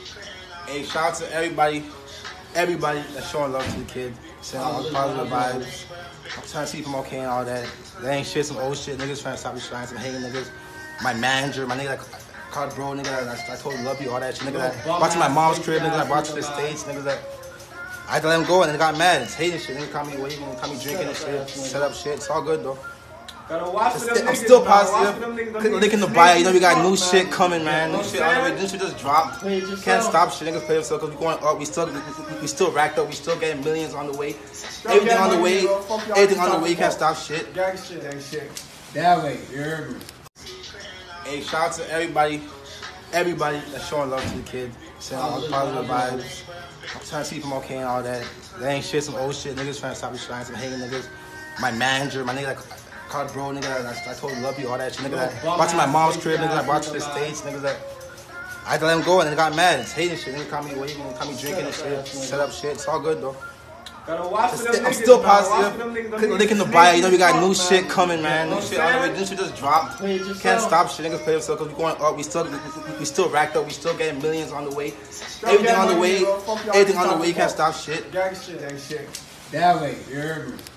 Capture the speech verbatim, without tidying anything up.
Hey, shout out to everybody, everybody that's showing love to the kid, saying all the positive vibes. I'm trying to see him okay and all that. That ain't shit, some old shit. Niggas trying to stop me trying, some hating niggas. My manager, my nigga that called bro, nigga that I, I told him love you, all that shit. Nigga that brought to my mom's crib, nigga that brought to the States, niggas that I had to let him go and then got mad. It's hating shit. Nigga caught me waving, caught me drinking and shit. Set up shit. It's all good though. Gotta watch for them I'm niggas, still man. positive. Click the link in the bio. You know we got new shit coming, man. New shit on the way. New shit just dropped. Can't stop shit. Niggas play themselves because we going up. We still, we, we still racked up. We still getting millions on the way. Everything on the way. Everything on the way. You can't stop shit. Gang shit, gang shit. That way, you heard me. Hey, shout out to everybody, everybody that's showing love to the kid, saying all the positive vibes. I'm trying to see him okay and all that. That ain't shit, some old shit. Niggas trying to stop me trying, some hating niggas. My manager, my nigga that called bro, nigga that I, I told him love you, all that shit. Nigga that brought to my mom's crib, nigga that brought to the States, niggas that I had to let him go and then got mad. It's hating shit. Nigga caught me waving, caught me drinking and shit. Set up shit. It's all good though. Gotta watch for them niggas, I'm still man. positive. Click the link in the bio. You know we got new shit coming, man. New shit on the way. New shit just dropped. Can't stop shit. Niggas play themselves because we going up. We still, we, we still racked up. We still getting millions on the way. Everything on the way. Everything on the way. You can't stop shit. Gang shit, gang shit. That way, you heard me.